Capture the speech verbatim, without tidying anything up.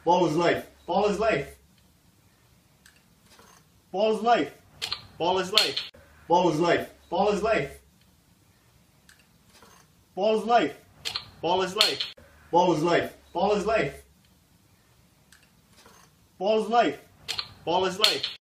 Ball is life. Ball is life. Ball is life. Ball is life. Ball is life. Ball is life. Ball is life. Ball is life. Ball is life. Ball is life. Ball is life. Ball is life.